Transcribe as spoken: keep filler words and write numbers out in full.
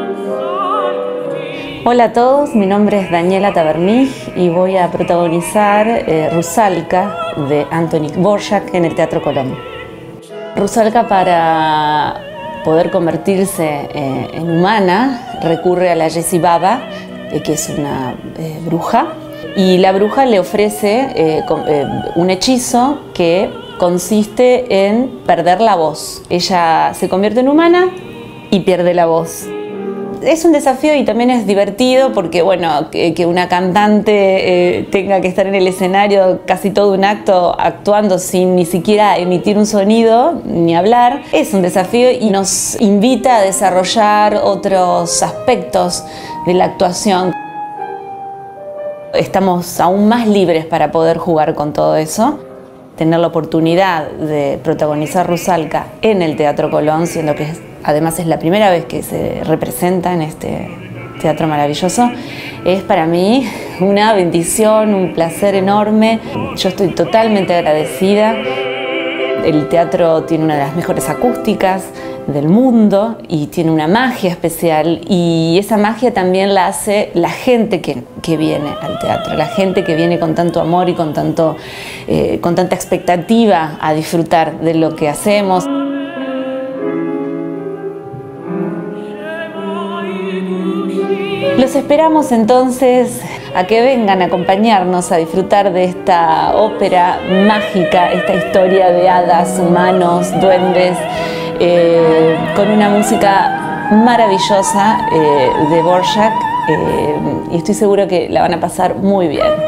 Hola a todos, mi nombre es Daniela Tabernig y voy a protagonizar eh, Rusalka de Antonín Dvořák en el Teatro Colón. Rusalka, para poder convertirse eh, en humana, recurre a la Yesibaba, eh, que es una eh, bruja, y la bruja le ofrece eh, con, eh, un hechizo que consiste en perder la voz. Ella se convierte en humana y pierde la voz. Es un desafío y también es divertido porque, bueno, que, que una cantante eh, tenga que estar en el escenario casi todo un acto actuando sin ni siquiera emitir un sonido ni hablar, es un desafío y nos invita a desarrollar otros aspectos de la actuación. Estamos aún más libres para poder jugar con todo eso. Tener la oportunidad de protagonizar Rusalka en el Teatro Colón, siendo que es, además es la primera vez que se representa en este teatro maravilloso, es para mí una bendición, un placer enorme. Yo estoy totalmente agradecida. El teatro tiene una de las mejores acústicas del mundo y tiene una magia especial, y esa magia también la hace la gente que, que viene al teatro, la gente que viene con tanto amor y con, tanto, eh, con tanta expectativa a disfrutar de lo que hacemos. Los esperamos entonces a que vengan a acompañarnos a disfrutar de esta ópera mágica, esta historia de hadas, humanos, duendes, eh, con una música maravillosa eh, de Dvořák, eh, y estoy segura que la van a pasar muy bien.